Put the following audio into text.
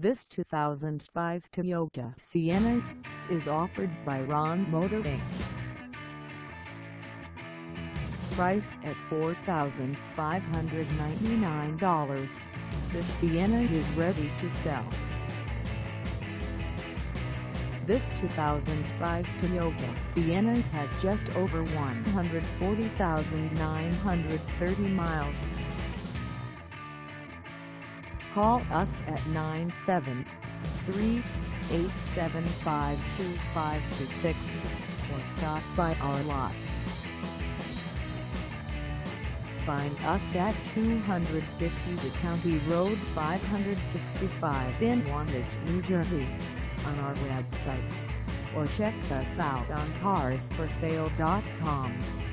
This 2005 Toyota Sienna is offered by Ron Motor Inc. Price at $4,599, this Sienna is ready to sell. This 2005 Toyota Sienna has just over 140,930 miles. Call us at 973-875-2526 or stop by our lot. Find us at 250 County Road 565 in Wantage, New Jersey, on our website, or check us out on carsforsale.com.